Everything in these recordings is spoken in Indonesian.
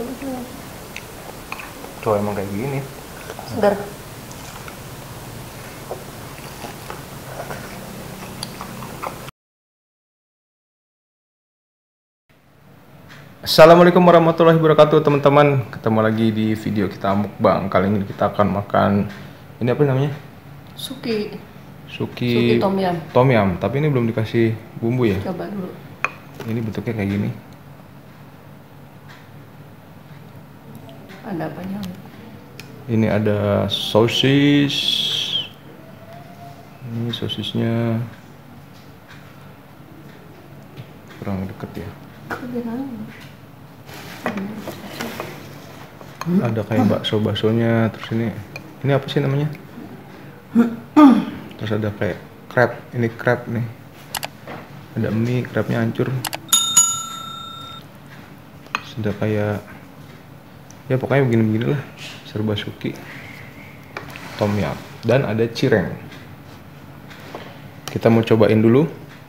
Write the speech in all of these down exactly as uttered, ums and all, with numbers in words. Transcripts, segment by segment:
Tuh emang kayak gini. Segar. Assalamualaikum warahmatullahi wabarakatuh teman-teman. Ketemu lagi di video kita mukbang. Kali ini kita akan makan ini apa namanya? Suki. Suki, Suki tom yum. Tom yum. Tapi ini belum dikasih bumbu ya. Coba dulu. Ini bentuknya kayak gini. Ada apanya? Ini ada sosis. Ini sosisnya kurang deket ya. Ada kayak bakso-baksonya, terus ini ini apa sih namanya? Terus ada kayak crab, ini crab nih. Ada mie, crabnya hancur. Sudah kayak ya pokoknya begini-begini lah, serba suki tom yum. Dan ada cireng. Kita mau cobain dulu.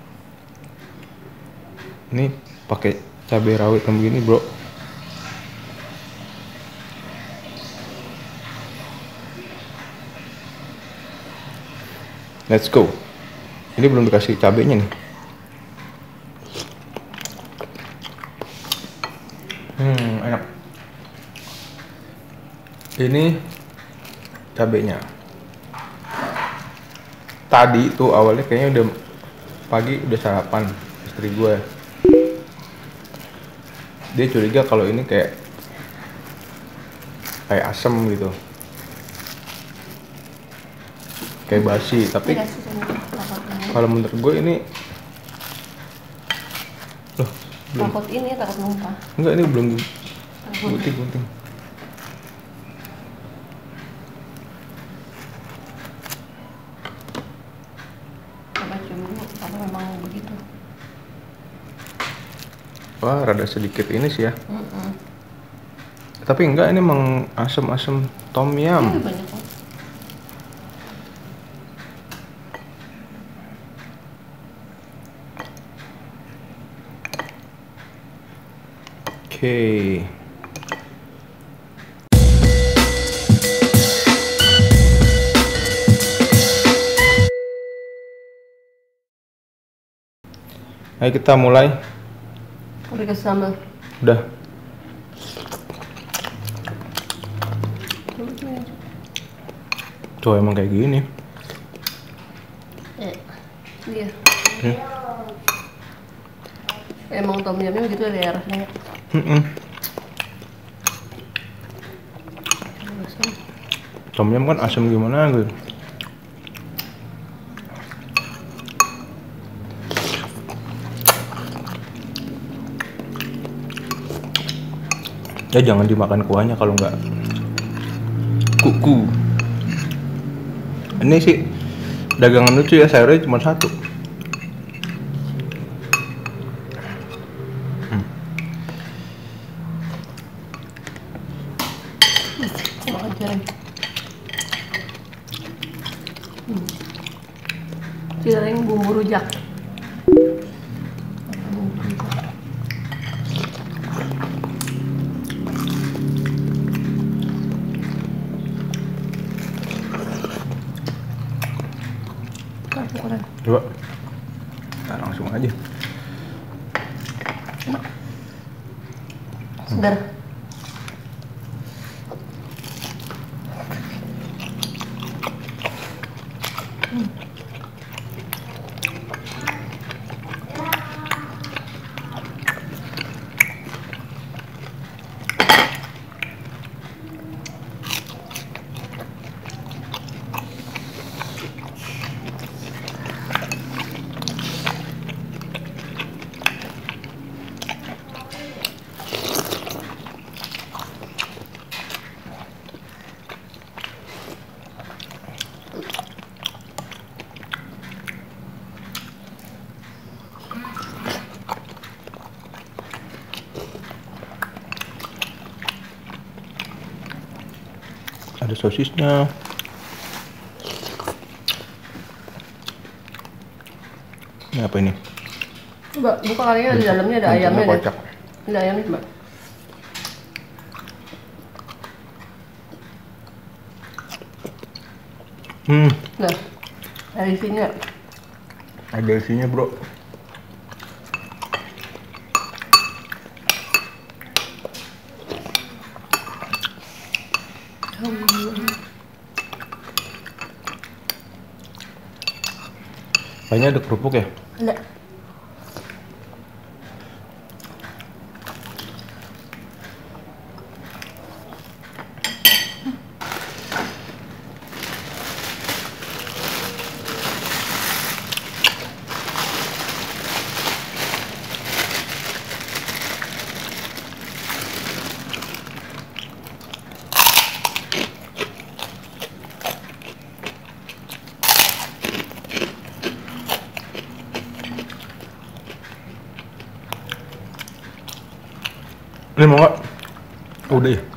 Ini pakai cabai rawit yang begini, bro. Let's go. Ini belum dikasih cabenya nih. Hmm, enak. Ini cabenya. Tadi tuh awalnya kayaknya udah pagi udah sarapan istri gue. Dia curiga kalau ini kayak kayak asem gitu, kayak basi. Tapi kalau menurut gue ini loh belum. Takut ini, takut numpah. Enggak, ini belum gunting gunting. Coba cium dulu, apa memang begitu? Wah, rada sedikit ini sih ya. Mm -mm. Tapi enggak, ini emang asem-asem tom yum. Ini banyak kok. Oke. Ayo kita mulai. Udah kasih sambal. Udah. Tuh emang kayak gini. Eh, iya. Hmm. Emang tom yumnya gitu ada rasanya. Mm-mm. Tom yum kan asam gimana gitu. Ya jangan dimakan kuahnya kalau nggak kuku. Ini sih dagangan lucu ya, sayurnya cuma satu. Hmm. Makan cireng. Hmm. Cireng bumbu rujak. Coba. Nah, langsung aja. Segar. Hmm. Ada sosisnya. Ini apa ini? Coba buka kalinya, di dalamnya ada ayamnya. Kocak. Ada ayamnya, coba. Nah, dari sini ya. Ada isinya bro. Kayaknya ada kerupuk ya? Ada. Ini mau nggak? Oh, udah ya?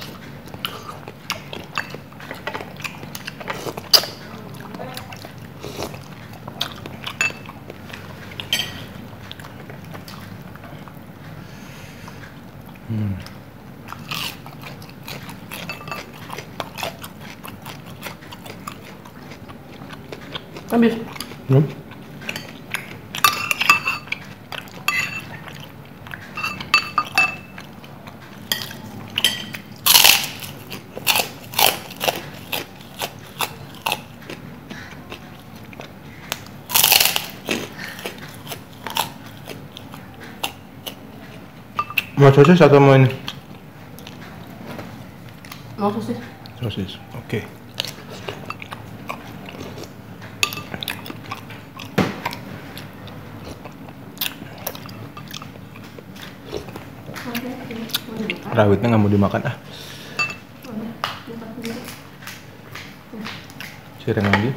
Hmm. Habis. Belum? Mau sosis atau mau ini? Mau sosis? Sosis, oke. Rawitnya nggak mau dimakan ah. Cireng lagi.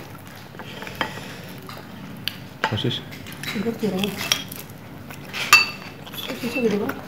Sosis. Udah cirengnya. Sosisnya gede banget.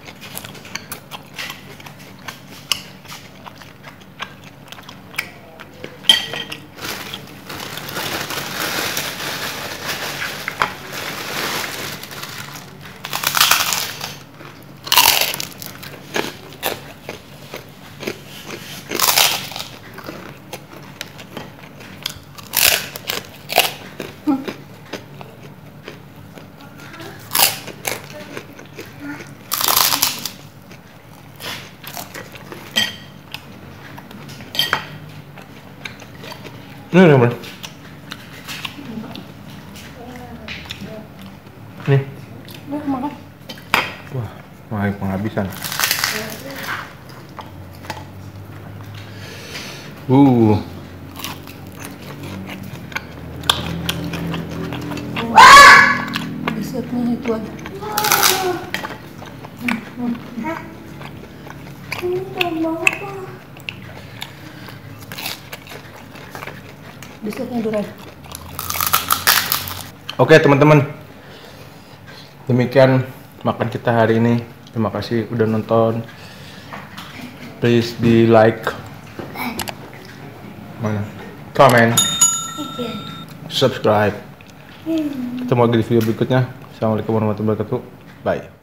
Ini udah boleh. Nih. Udah makan. Wah, mulai penghabisan. Uh. Desertnya itu aja. Desertnya durian. Oke teman-teman, demikian makan kita hari ini. Terima kasih udah nonton. Please di like, mana, comment, subscribe. Ketemu lagi di video berikutnya. Assalamualaikum warahmatullahi wabarakatuh. Bye.